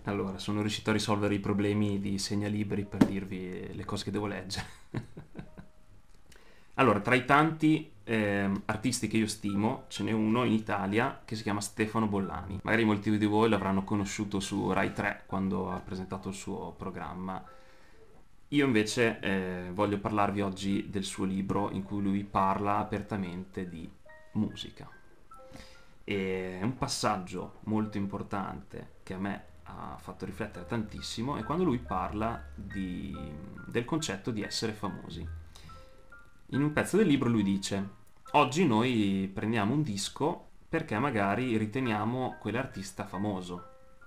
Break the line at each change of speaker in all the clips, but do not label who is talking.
Allora, sono riuscito a risolvere i problemi di segnalibri per dirvi le cose che devo leggere. Allora, tra i tanti artisti che io stimo, ce n'è uno in Italia che si chiama Stefano Bollani. Magari molti di voi l'avranno conosciuto su Rai 3 quando ha presentato il suo programma. Io invece voglio parlarvi oggi del suo libro in cui lui parla apertamente di musica. E un passaggio molto importante che a me ha fatto riflettere tantissimo è quando lui parla del concetto di essere famosi. In un pezzo del libro lui dice: oggi noi prendiamo un disco perché magari riteniamo quell'artista famoso,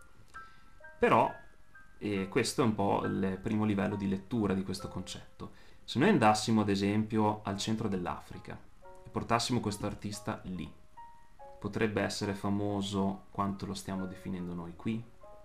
però questo è un po' il primo livello di lettura di questo concetto. Se noi andassimo ad esempio al centro dell'Africa e portassimo questo artista lì, potrebbe essere famoso quanto lo stiamo definendo noi qui?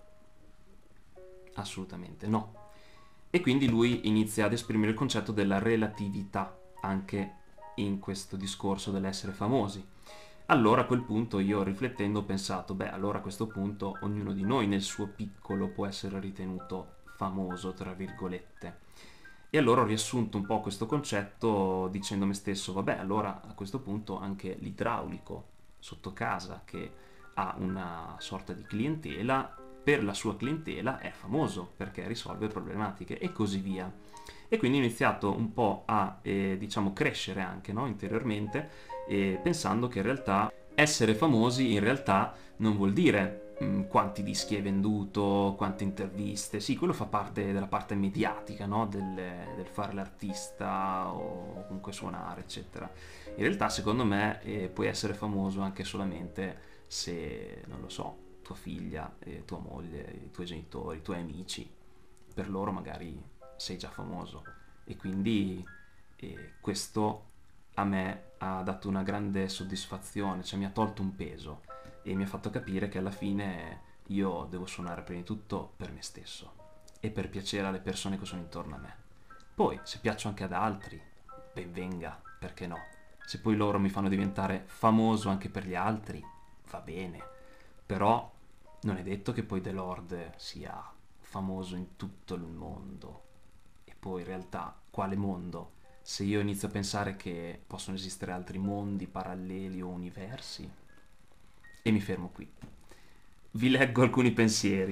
Assolutamente no. E quindi lui inizia ad esprimere il concetto della relatività anche in questo discorso dell'essere famosi. Allora a quel punto io riflettendo ho pensato, beh, allora a questo punto ognuno di noi nel suo piccolo può essere ritenuto famoso, tra virgolette. E allora ho riassunto un po' questo concetto dicendo a me stesso, vabbè, allora a questo punto anche l'idraulico sotto casa che ha una sorta di clientela, per la sua clientela è famoso perché risolve problematiche e così via. E quindi ho iniziato un po' a diciamo crescere anche, no, interiormente, pensando che in realtà essere famosi in realtà non vuol dire quanti dischi hai venduto, quante interviste. Sì, quello fa parte della parte mediatica, no, del fare l'artista o comunque suonare, eccetera. In realtà secondo me puoi essere famoso anche solamente se, non lo so, tua figlia, tua moglie, i tuoi genitori, i tuoi amici, per loro magari sei già famoso. E quindi questo a me ha dato una grande soddisfazione, cioè mi ha tolto un peso e mi ha fatto capire che alla fine io devo suonare prima di tutto per me stesso e per piacere alle persone che sono intorno a me. Poi, se piaccio anche ad altri, ben venga, perché no? Se poi loro mi fanno diventare famoso anche per gli altri, va bene. Però non è detto che poi The Lord sia famoso in tutto il mondo. E poi in realtà, quale mondo? Se io inizio a pensare che possono esistere altri mondi paralleli o universi, e mi fermo qui. Vi leggo alcuni pensieri.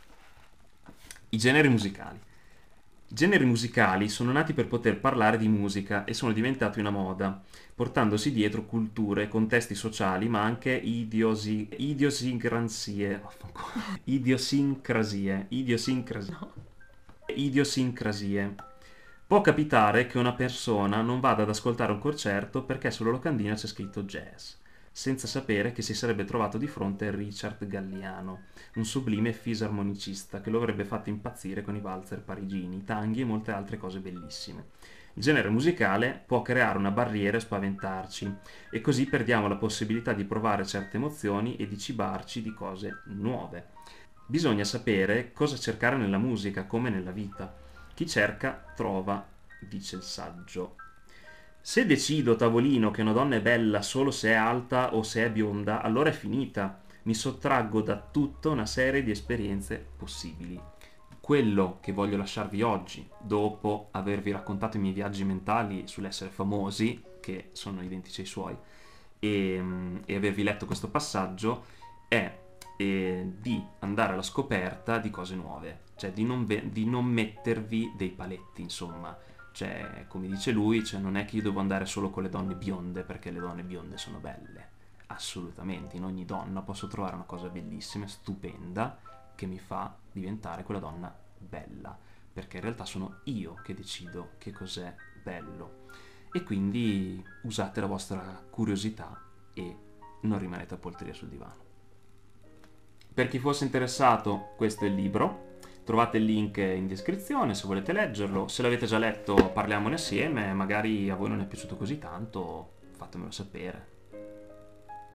I generi musicali. I generi musicali sono nati per poter parlare di musica e sono diventati una moda, portandosi dietro culture, contesti sociali, ma anche idiosincrasie. Può capitare che una persona non vada ad ascoltare un concerto perché sulla locandina c'è scritto jazz, senza sapere che si sarebbe trovato di fronte a Richard Galliano, un sublime fisarmonicista che lo avrebbe fatto impazzire con i valzer parigini, i tanghi e molte altre cose bellissime. Il genere musicale può creare una barriera e spaventarci, e così perdiamo la possibilità di provare certe emozioni e di cibarci di cose nuove. Bisogna sapere cosa cercare nella musica, come nella vita. Chi cerca, trova, dice il saggio. Se decido, tavolino, che una donna è bella solo se è alta o se è bionda, allora è finita. Mi sottraggo da tutta una serie di esperienze possibili. Quello che voglio lasciarvi oggi, dopo avervi raccontato i miei viaggi mentali sull'essere famosi, che sono identici ai suoi, e avervi letto questo passaggio, è di andare alla scoperta di cose nuove, cioè di non mettervi dei paletti, insomma. Cioè, come dice lui, cioè, non è che io devo andare solo con le donne bionde perché le donne bionde sono belle. Assolutamente, in ogni donna posso trovare una cosa bellissima, stupenda, che mi fa diventare quella donna bella, perché in realtà sono io che decido che cos'è bello. E quindi usate la vostra curiosità e non rimanete a poltrire sul divano. Per chi fosse interessato, questo è il libro. Trovate il link in descrizione se volete leggerlo. Se l'avete già letto, parliamone assieme. Magari a voi non è piaciuto così tanto, fatemelo sapere.